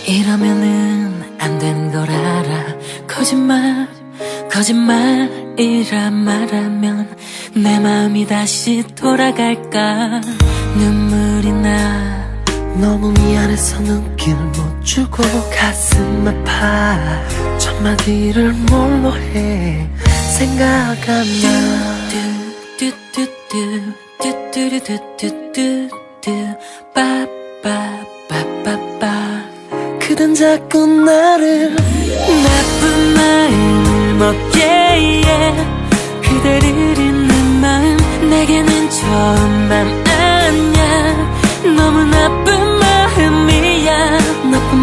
이러면은 안 되는 걸 알아. 거짓말이라 말하면 내 마음이 다시 돌아갈까. 눈물이 나. 너무 미안해서 눈길 못 주고 가슴 아파. 첫마디를 뭘로 해 생각하면 빠빠빠빠빠빠. 그댄 자꾸 나를 나쁜 마음을 먹게 해. 그대를 잊는 마음 내게는 좋은 맘 아냐. 너무 나쁜 마음이야. 나쁜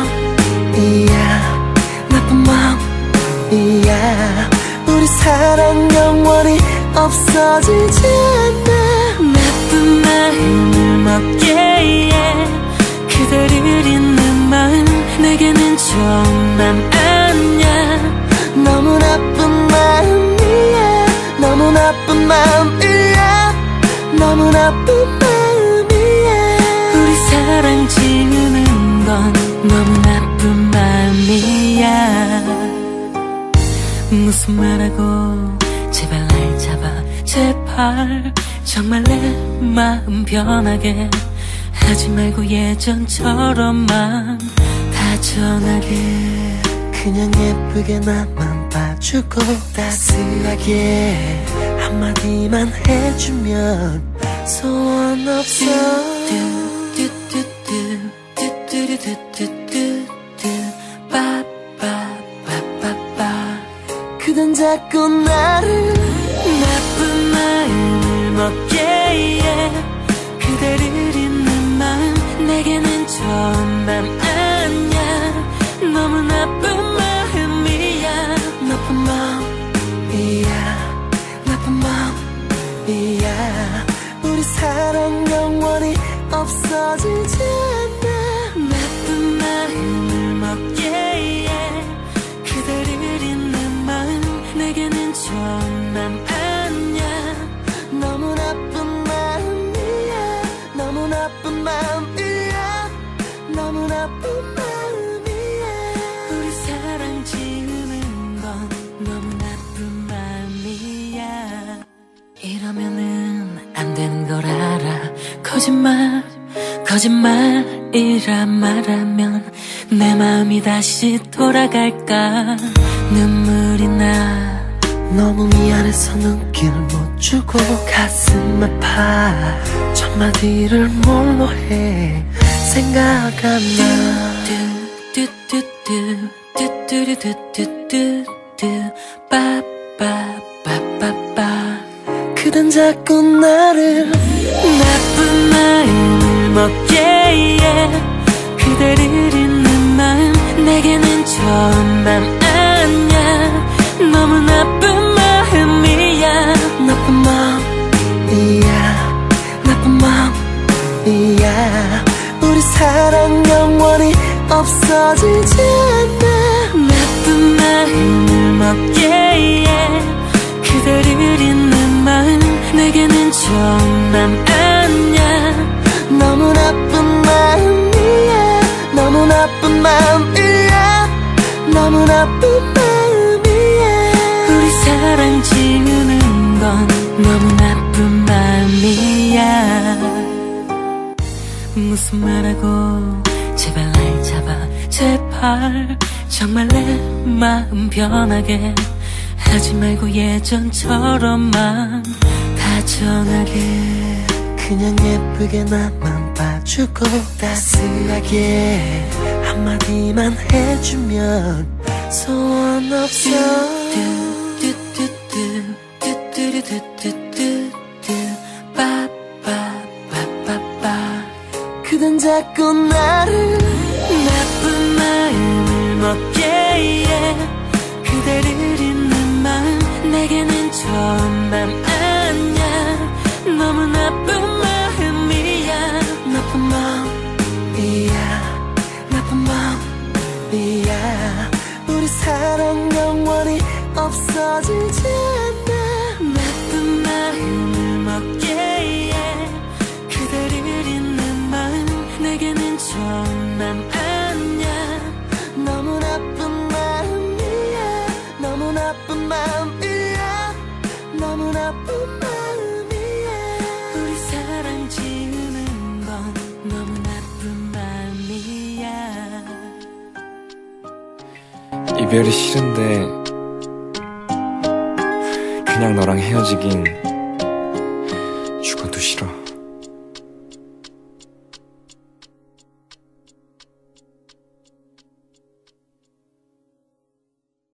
마음이야. 나쁜 마음이야. 우리 사랑 영원히 없어지지 않아. 나쁜 마음을 먹게 해. 그대를 잊는 마음 내게는 좋은 맘 아냐. 너무 나쁜 마음이야. 너무 나쁜 마음이야. 너무 나쁜 마음이야. 우리 사랑 지우는 건 너무 나쁜 마음이야. 무슨 말하고 제발 날 잡아. 제발 정말 내 마음 변하게 하지 말고 예전처럼만 다정하게. 그냥 예쁘게 나만 봐주고 따스하게 한마디만 해주면 소원 없어. 그댄 자꾸 나를 나쁜 마음을 먹게 해. 그대를 잊는 마음 내게는 좋은 맘 아냐. 너무 나쁜 마음이야. 나쁜 마음이야. 나쁜 마음이야. 우리 사랑 영원히 없어지지 않아. 나쁜 마음을 먹게 해. 그대를 잊는 마음 내게는 좋은 맘 아냐. 너무 나쁜 마음이야. 너무 나쁜 마음이야. 너무 나쁜 마음이야. 우리 사랑 지우는 건 너무 나쁜 마음이야. 이러면은 안 되는 걸 알아. 거짓말이라 말하면 내 마음이 다시 돌아갈까. 눈물이 나. 너무 미안해서 눈길 못 주고 가슴 아파. 첫마디를 뭘로 해 생각하면 빠빠빠빠빠빠. 그댄 자꾸 나를 나쁜 마음을 먹게 해. 그대를 잊는 마음 내게는 좋은 맘 아냐. 너무 나쁜 마음이야. 나쁜 마음이야. 나쁜 마음이야. 우리 사랑 영원히 없어지지 않아. 나쁜 마음을 먹게 해. 그대를 잊는 마음 내게는 좋은 맘 아냐. 너무 나쁜 마음이야. 너무 나쁜 마음이야. 너무 나쁜 마음이야. 우리 사랑 지우는 건 너무 나쁜 마음이야. 무슨 말하고 제발 날 잡아. 제발 정말 내 마음 변하게 하지 말고 예전처럼만 다정하게. 그냥 예쁘게 나만 봐주고 따스하게 한마디만 해주면 소원 없어. 그댄 자꾸 나를 나쁜 마음을 먹게 해. 그대를 잊는 마음 내게는 좋은 맘 아냐. 너무 나쁜 마음이야. 나쁜 마음이야. 나쁜 마음이야. 우리 사랑 영원히 없어지지 않아. 나쁜 마음을 먹게 해. 그대를 잊는 마음 내게는 좋은 맘 아냐. 마음이야. 너무 나쁜 마음이야. 우리 사랑 지우는 건 너무 나쁜 마음이야. 이별이 싫은데 그냥 너랑 헤어지긴 죽어도 싫어.